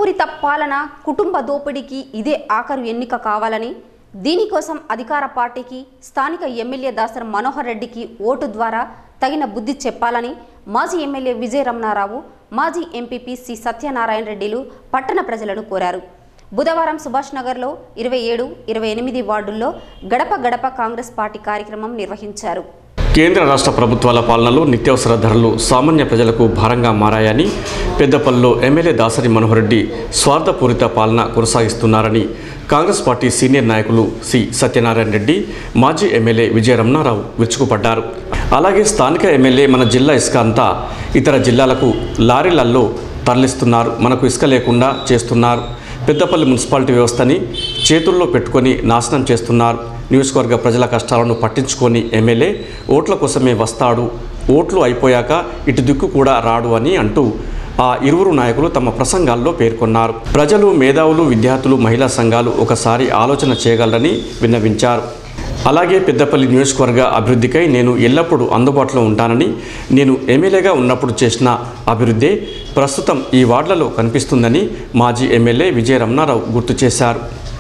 స్వార్థపూరిత పాలన, కుటుంబ దోపిడీకి ఇదే ఆఖరు ఎన్నిక కావాలని, దీనికోసం అధికార పార్టీకి, స్థానిక ఎమ్మెల్యే దాసరి మనోహర్ రెడ్డికి ఓటు ద్వారా తగిన బుద్ధి చెప్పాలని మాజీ ఎమ్మెల్యే విజయ రమణారావు, మాజీ ఎంపీపీ సి సత్యనారాయణ రెడ్డిలు పట్టణ ప్రజలను కోరారు. బుధవారం సుభాష్ నగర్లో 27, 28 వార్డుల్లో గడప గడప కాంగ్రెస్ పార్టీ కార్యక్రమం నిర్వహించారు. కేంద్ర రాష్ట్ర ప్రభుత్వాల పాలనలో నిత్యావసర ధరలు సామాన్య ప్రజలకు భారంగా మారాయని, పెద్దపల్లిలో ఎమ్మెల్యే దాసరి మనోహర్ రెడ్డి స్వార్థపూరిత పాలన కొనసాగిస్తున్నారని కాంగ్రెస్ పార్టీ సీనియర్ నాయకులు సి సత్యనారాయణ రెడ్డి, మాజీ ఎమ్మెల్యే విజయ రమణారావు విరుచుకుపడ్డారు. అలాగే స్థానిక ఎమ్మెల్యే మన జిల్లా ఇసుక అంతా ఇతర జిల్లాలకు లారీలల్లో తరలిస్తున్నారు, మనకు ఇసుక లేకుండా చేస్తున్నారు, పెద్దపల్లి మున్సిపాలిటీ వ్యవస్థని చేతుల్లో పెట్టుకొని నాశనం చేస్తున్నారు, నియోజకవర్గ ప్రజల కష్టాలను పట్టించుకొని ఎమ్మెల్యే ఓట్ల కోసమే వస్తాడు, ఓట్లు అయిపోయాక ఇటు దిక్కు కూడా రాడు అని అంటూ ఆ ఇరువురు నాయకులు తమ ప్రసంగాల్లో పేర్కొన్నారు. ప్రజలు, మేధావులు, విద్యార్థులు, మహిళా సంఘాలు ఒకసారి ఆలోచన చేయగలరని విన్నవించారు. అలాగే పెద్దపల్లి నియోజకవర్గ అభివృద్ధికై నేను ఎల్లప్పుడూ అందుబాటులో ఉంటానని, నేను ఎమ్మెల్యేగా ఉన్నప్పుడు చేసిన అభివృద్ధే ప్రస్తుతం ఈ వార్డులలో కనిపిస్తుందని మాజీ ఎమ్మెల్యే విజయ రమణారావు గుర్తు చేశారు.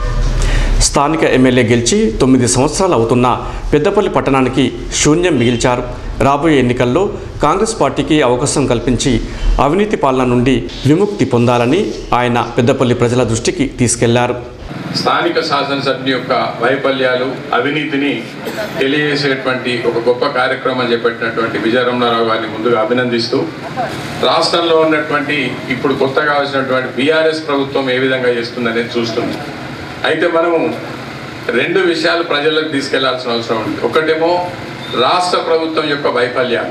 స్థానిక ఎమ్మెల్యే గెలిచి 9 సంవత్సరాలు అవుతున్న పెద్దపల్లి పట్టణానికి శూన్యం మిగిల్చారు. రాబోయే ఎన్నికల్లో కాంగ్రెస్ పార్టీకి అవకాశం కల్పించి అవినీతి పాలన నుండి విముక్తి పొందాలని ఆయన పెద్దపల్లి ప్రజల దృష్టికి తీసుకెళ్లారు. స్థానిక శాసనసభ్యుని యొక్క వైఫల్యాలు, అవినీతిని తెలియజేసేటువంటి ఒక గొప్ప కార్యక్రమం చేపట్టినటువంటి విజయ రమణారావు గారిని ముందుగా అభినందిస్తూ, రాష్ట్రంలో ఉన్నటువంటి ఇప్పుడు కొత్తగా వచ్చినటువంటి బీఆర్ఎస్ ప్రభుత్వం ఏ విధంగా చేస్తుందనేది చూస్తుంది. అయితే మనము 2 విషయాలు ప్రజలకు తీసుకెళ్లాల్సిన అవసరం ఉంది. ఒకటేమో రాష్ట్ర ప్రభుత్వం యొక్క వైఫల్యాలు,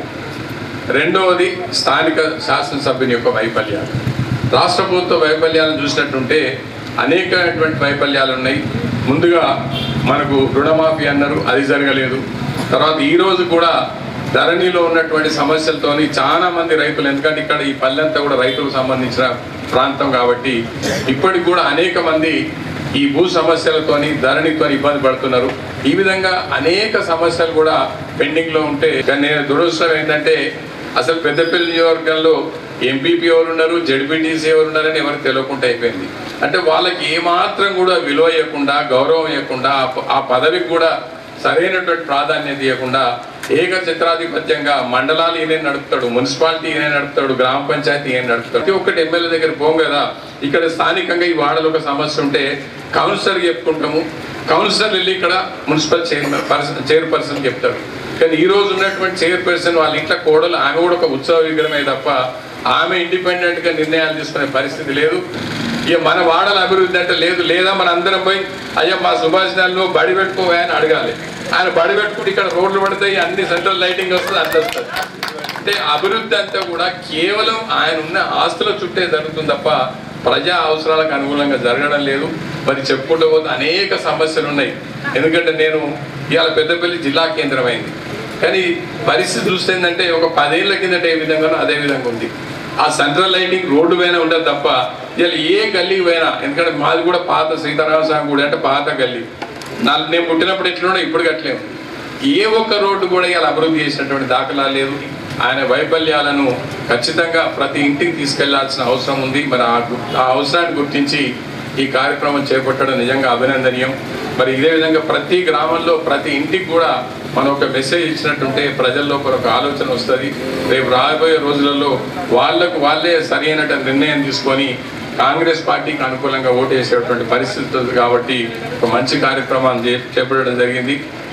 రెండవది స్థానిక శాసనసభ్యుని యొక్క వైఫల్యాలు. రాష్ట్ర ప్రభుత్వ వైఫల్యాలను చూసినట్టుంటే అనేకమైనటువంటి వైఫల్యాలు ఉన్నాయి. ముందుగా మనకు రుణమాఫీ అన్నారు, అది జరగలేదు. తర్వాత ఈరోజు కూడా ధరణిలో ఉన్నటువంటి సమస్యలతోని చాలా మంది రైతులు, ఎందుకంటే ఇక్కడ ఈ పల్లెంతా కూడా రైతులకు సంబంధించిన ప్రాంతం కాబట్టి ఇప్పటికి కూడా అనేక మంది ఈ భూ సమస్యలతోని, ధరణితో ఇబ్బంది పడుతున్నారు. ఈ విధంగా అనేక సమస్యలు కూడా పెండింగ్లో ఉంటే, నేను దురదృష్టం ఏంటంటే అసలు పెద్దపల్లి నియోజకవర్గంలో ఎంపీపీ ఎవరు ఉన్నారు, జడ్పీటీసీ ఎవరు ఉన్నారని ఎవరికి తెలియకుండా అయిపోయింది. అంటే వాళ్ళకి ఏమాత్రం కూడా విలువ ఇవ్వకుండా, గౌరవం ఇవ్వకుండా, ఆ పదవికి కూడా సరైనటువంటి ప్రాధాన్యత ఇవ్వకుండా ఏకఛత్రాధిపత్యంగా మండలాలు ఈయన నడుపుతాడు, మున్సిపాలిటీ ఈయన నడుపుతాడు, గ్రామ పంచాయతీ ఈయన నడుపుతాడు. ప్రతి ఒక్కటి ఎమ్మెల్యే దగ్గర పోం కదా. ఇక్కడ స్థానికంగా ఈ వార్డులో ఒక సమస్య ఉంటే కౌన్సిలర్కి చెప్పుకుంటాము, కౌన్సిలర్ వెళ్ళి ఇక్కడ మున్సిపల్ చైర్పర్సన్ చెప్తాడు. కానీ ఈ రోజు ఉన్నటువంటి చైర్పర్సన్ వాళ్ళ ఇంట్లో కోడలు, ఆమె కూడా ఒక ఉత్సవ విగ్రహమే తప్ప ఆమె ఇండిపెండెంట్గా నిర్ణయాలు తీసుకునే పరిస్థితి లేదు. ఇక మన వాడల అభివృద్ధి అంటే లేదు. లేదా మన అందరం పోయి అయ్యా మా సుభాషిణాల్లో బడి పెట్టుకోవా అని అడగాలి. ఆయన బడి పెట్టుకుంటే ఇక్కడ రోడ్లు పడతాయి, అన్ని సెంట్రల్ లైటింగ్ వస్తుంది, అంత వస్తుంది. అంటే అభివృద్ధి అంతా కూడా కేవలం ఆయన ఉన్న ఆస్తుల చుట్టే జరుగుతుంది తప్ప ప్రజా అవసరాలకు అనుగుణంగా జరగడం లేదు. మరి చెప్పుకుంటూ పోతే అనేక సమస్యలు ఉన్నాయి. ఎందుకంటే నేను ఇవాళ పెద్దపల్లి జిల్లా కేంద్రం అయింది, కానీ పరిస్థితి చూస్తే ఏంటంటే ఒక 10 ఏళ్ల కిందట ఏ విధంగానో అదే విధంగా ఉంది. ఆ సెంట్రల్ లైటింగ్ రోడ్డు పైన ఉండదు తప్ప ఇవాళ ఏ గల్లీకి పోయినా, ఎందుకంటే మాది కూడా పాత సీతారామస్వామి గుడి అంటే పాత గల్లీ, నేను పుట్టినప్పుడు ఎట్లున్నా ఇప్పుడు అట్లేము. ఏ ఒక్క రోడ్డు కూడా ఇవాళ అభివృద్ధి చేసినటువంటి దాఖలా లేదు. ఆయన వైఫల్యాలను ఖచ్చితంగా ప్రతి ఇంటికి తీసుకెళ్లాల్సిన అవసరం ఉంది. మరి ఆ అవసరాన్ని గుర్తించి ఈ కార్యక్రమం చేపట్టడం నిజంగా అభినందనీయం. మరి ఇదే విధంగా ప్రతి గ్రామంలో ప్రతి ఇంటికి కూడా మనం ఒక మెసేజ్ ఇచ్చినట్టుంటే ప్రజల్లో ఒక ఆలోచన వస్తుంది. రేపు రాబోయే రోజులలో వాళ్ళే సరైన నిర్ణయం తీసుకొని కాంగ్రెస్ పార్టీకి అనుకూలంగా ఓటు వేసేటువంటి పరిస్థితి ఉంది. కాబట్టి ఒక మంచి కార్యక్రమాన్ని చేపట్టడం జరిగింది.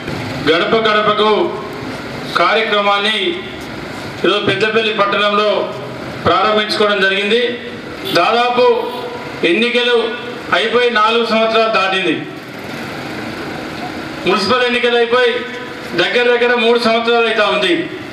గడప గడపకు కార్యక్రమాన్ని ఈరోజు పెద్దపల్లి పట్టణంలో ప్రారంభించుకోవడం జరిగింది. దాదాపు ఎన్నికలు అయిపోయి 4 సంవత్సరాలు దాటింది. మున్సిపల్ ఎన్నికలు అయిపోయి దగ్గర 3 సంవత్సరాలు అయితే ఉంది.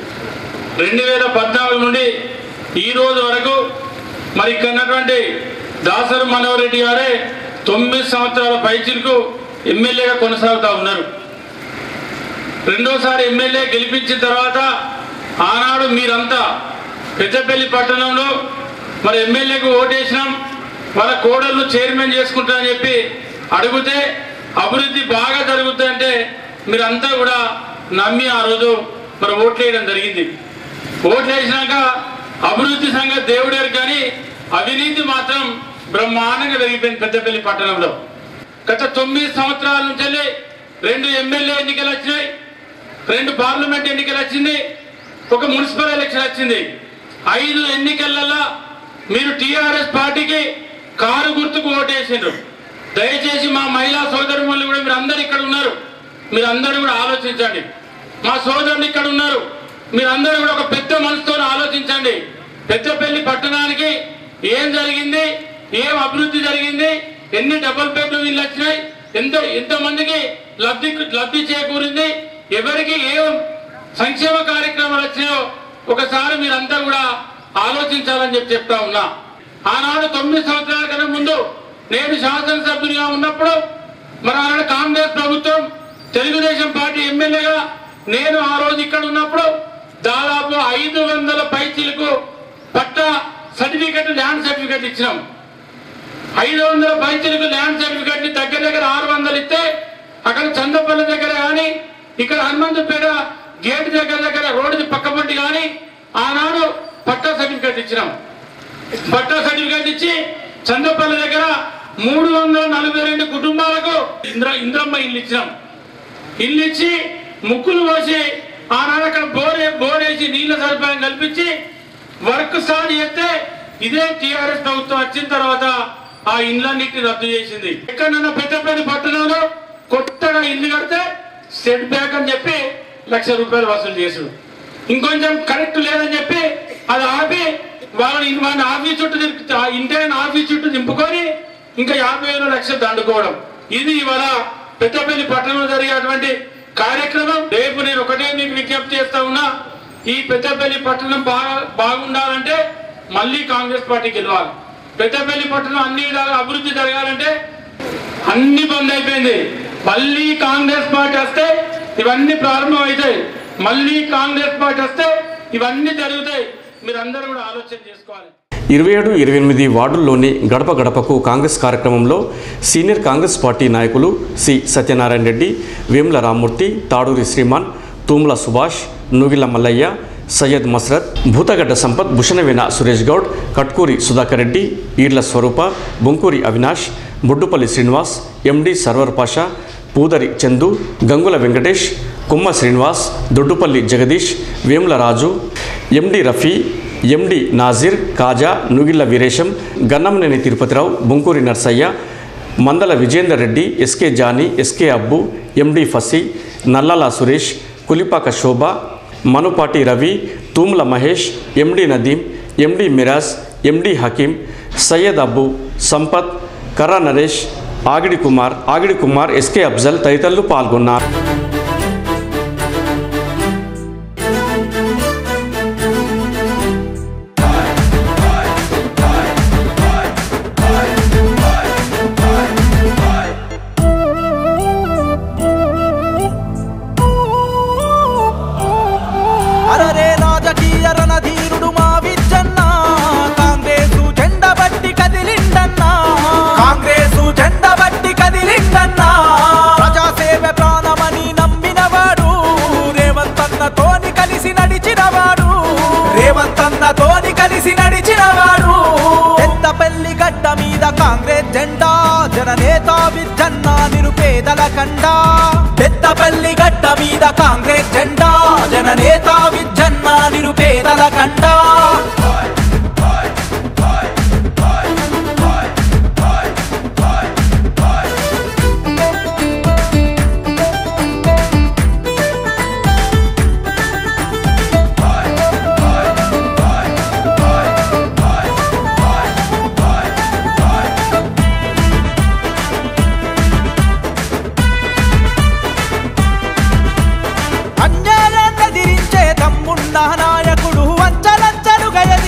2014 నుండి ఈ రోజు వరకు మరి ఇక్కడ ఉన్నటువంటి దాసరి మనోహర్ రెడ్డి గారే 9 సంవత్సరాల పైచిలకు ఎమ్మెల్యేగా కొనసాగుతూ ఉన్నారు. రెండోసారి ఎమ్మెల్యే గెలిపించిన తర్వాత ఆనాడు మీరంతా పెద్దపల్లి పట్టణంలో మరి ఎమ్మెల్యేకు ఓటేసినాం, వాళ్ళ కోడళ్ళు చైర్మన్ చేసుకుంటారని చెప్పి అడిగితే అభివృద్ధి బాగా జరుగుతుందంటే మీరంతా కూడా నమ్మి ఆ రోజు మరి ఓట్లు వేయడం జరిగింది. ఓట్లు వేసినాక అభివృద్ధి సంగతి దేవుడారు, కానీ అవినీతి మాత్రం బ్రహ్మాండంగా పెరిగిపోయింది పెద్దపల్లి పట్టణంలో. గత 9 సంవత్సరాల నుంచి 2 ఎమ్మెల్యే ఎన్నికలు వచ్చినాయి, 2 పార్లమెంట్ ఎన్నికలు వచ్చింది, 1 మున్సిపల్ ఎలక్షన్ వచ్చింది. 5 ఎన్నికలలో మీరు టీఆర్ఎస్ పార్టీకి కారు గుర్తుకు ఓటేసిండ్రు. దయచేసి మా మహిళా సోదరులు కూడా మీరు అందరు ఇక్కడ ఉన్నారు, మీరు అందరూ కూడా ఆలోచించండి. మా సోదరులు ఇక్కడ ఉన్నారు, మీరు అందరూ కూడా ఒక పెద్ద మనసుతో ఆలోచించండి. పెద్దపల్లి పట్టణానికి ఏం జరిగింది, ఏం అభివృద్ధి జరిగింది, ఎన్ని డబుల్ బెడ్రూమ్ ఇల్లు వచ్చినాయి, ఎంతమందికి లబ్ధి చేకూరింది, ఎవరికి ఏం సంక్షేమ కార్యక్రమాలు వచ్చినాయో ఒకసారి మీరంతా కూడా ఆలోచించాలని చెప్తా ఉన్నా. ఆనాడు 9 సంవత్సరాల కన్నా ముందు నేను శాసనసభ్యునిగా ఉన్నప్పుడు మరి ఆనాడు కాంగ్రెస్ ప్రభుత్వం తెలుగుదేశం పార్టీ ఎమ్మెల్యేగా నేను ఆ రోజు ఇక్కడ ఉన్నప్పుడు దాదాపు 500 పైచీలకు పట్టా సర్టిఫికెట్, ల్యాండ్ సర్టిఫికెట్ ఇచ్చినాం. 500 పైచీలకు ల్యాండ్ సర్టిఫికెట్ దగ్గర 600 ఇస్తే అక్కడ చందపల్లి దగ్గర కానీ ఇక్కడ హనుమంతుపేట గేట్ దగ్గర రోడ్డు పక్కపొంటి కానీ ఆనాడు పట్టా సర్టిఫికెట్ ఇచ్చినాం. పట్టా సర్టిఫికెట్ ఇచ్చి చందపల్లి దగ్గర 342 కుటుంబాలకు ఇంద్రమ్మ ఇల్లు ఇచ్చినాం. ఇల్లు ఇచ్చి ముక్కులు పోసి ఆనాడు అక్కడ బోరేసి నీళ్ల సదుపాయం కల్పించి వర్క్ స్టార్ట్ చేస్తే ఇదే టీఆర్ఎస్ ప్రభుత్వం వచ్చిన తర్వాత ఆ ఇళ్ళన్నిటిని రద్దు చేసింది. ఎక్కడన్నా పెద్దపల్లి పట్టణంలో కొత్తగా ఇల్లు కడితే సెట్ బ్యాక్ అని చెప్పి ₹1,00,000 వసూలు చేసుడు, ఇంకొంచెం కరెక్ట్ లేదని చెప్పి అది ఆపి వాళ్ళని ఆఫీస్ చుట్టూ ఇంటైన ఆఫీస్ చుట్టూ దింపుకొని ఇంకా 50,000 లక్షలు దండుకోవడం. ఇది ఇవాళ పెద్దపల్లి పట్టణంలో జరిగేటువంటి కార్యక్రమం. రేపు నేను ఒకటే మీకు విజ్ఞప్తి చేస్తా ఉన్నా, ఈ పెద్దపల్లి పట్టణం బాగుండాలంటే మళ్ళీ కాంగ్రెస్ పార్టీ గెలవాలి. పెద్దపల్లి పట్టణం అన్ని విధాలుగా అభివృద్ధి జరగాలంటే అన్ని బంద్ అయిపోయింది. మళ్ళీ కాంగ్రెస్ పార్టీ వస్తే ఇవన్నీ ప్రారంభం అవుతాయి. మళ్ళీ కాంగ్రెస్ పార్టీ వస్తే ఇవన్నీ జరుగుతాయి. మీరందరూ కూడా ఆలోచన చేసుకోవాలి. 27, 28 వార్డుల్లోని గడప గడపకు కాంగ్రెస్ కార్యక్రమంలో సీనియర్ కాంగ్రెస్ పార్టీ నాయకులు C Satyanarayana Reddy, Vemula Rammurthy, Taduri Sriman, Tumula Subhash, Nugila Mallaiah, Syed Masrat, Bhoothagadda Sampath, Bhushanavena Suresh Goud, Katkuri Sudhakar Reddy, Eerla Swaroopa, Bonkuri Avinash, Boddupalli Srinivas, MD Sarwar Pasha, Pudari Chandu, Gangula Venkatesh, Kumma Srinivas, Doddupalli Jagadish, Vemula Raju, MD Rafi, MD Nazir, Khaja, Nugilla Veeresham, Gannamaneni Tirupathirao, Bonkuri Narsaiah, Mandala Vijender Reddy, SK Johnny, SK Abbu, MD Fasi, Nallala Suresh, Kulipaka Shobha, Manupati Ravi, Tumula Mahesh, MD Nadeem, MD Miraj, MD Hakeem, Syed Abbu, Sampath, Karra Naresh, Agidi Kumar, SK Afzal తదితరులు పాల్గొన్నారు. పెద్దపల్లి గడ్డ మీద కాంగ్రెస్ జెండా, జననేత విజ్జన్న నిరుపేదల కండా. పెద్దపల్లి గడ్డ మీద కాంగ్రెస్ జెండా, జననేత విజ్జన్న నిరుపేదల కండా. నాయకుడు వంచలంచలుగా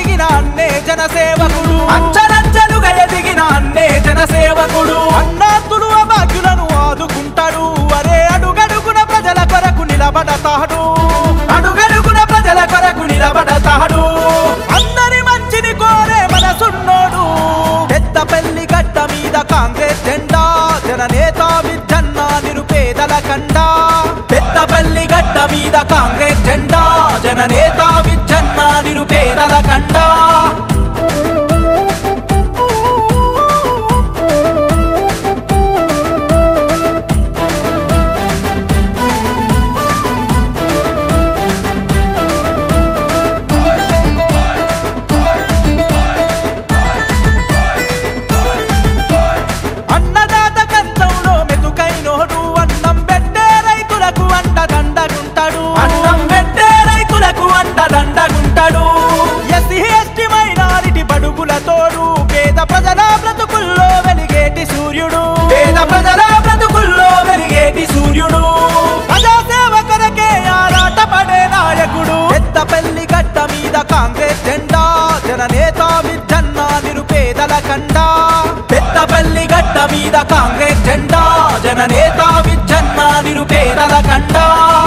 మీద కాంగ్రెస్ జెండా జననేత విజ్జన్న నిరుపేదల కండా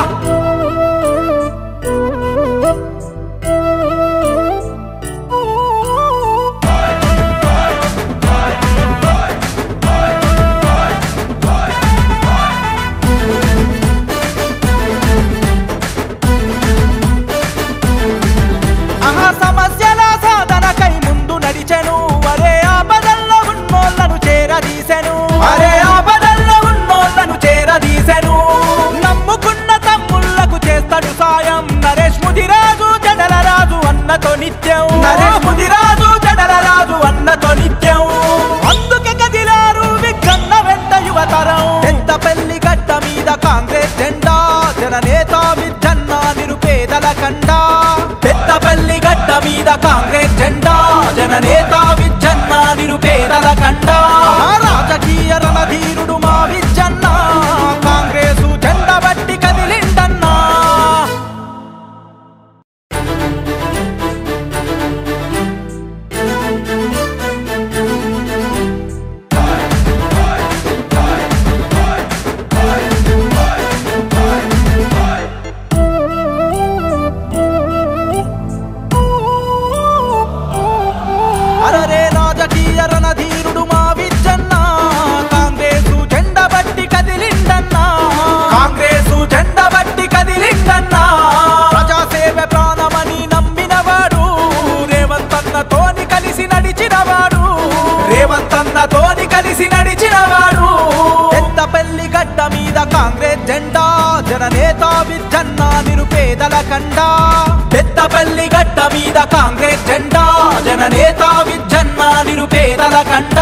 సమస్యల సాధనకై ముందు నడిచెను అరే ఆపదల్లో ఉన్నోళ్ళను చేరదీసెను అరే ఆపదల్లో ఉన్నోళ్ళను చేరదీసెను నమ్ముకున్న తమ్ముళ్లకు చేస్తాడు సాయం నరేష్ ముదిరాజు జడల రాజు అన్నతో నిత్యం నరేష్ ముదిరాజు జడల రాజు అన్నతో నిత్యం అందుకే కదిలారు విజ్జన్న వెంట యువతరం పెద్దపల్లి గడ్డ మీద కాంగ్రెస్ జెండా జననేత విజ్జన్న నిరుపేదల కండా పెద్దపల్లి గడ్డ మీద కాంగ్రెస్ జెండా జననేత విజ్జన్న నిరుపేదల కండా రాజకీయ రణధీరుడు మా విజ్జన్న కాంగ్రెసు జెండా బట్టి కదిలిండన్నా అరే రాజకీయ రణధీరుడు మా విజ్జన్న కాంగ్రెసు జెండా బట్టి కదిలిండన్నా కాంగ్రెసు జెండా బట్టి కదిలిండన్నా ప్రజాసేవ ప్రాణమని నమ్మినవాడు రేవంతన్నతోని కలిసి నడిచినవాడు రేవంతన్నతోని కలిసి నడిచినవాడు పెద్దపల్లి గడ్డ మీద కాంగ్రెస్ జెండా జననేత విజ్జన్న నిరుపేదల కండా పెద్దపల్లి గడ్డ మీద కాంగ్రెస్ జెండా జననేత విజ్జన్న నిరుపేదల కండా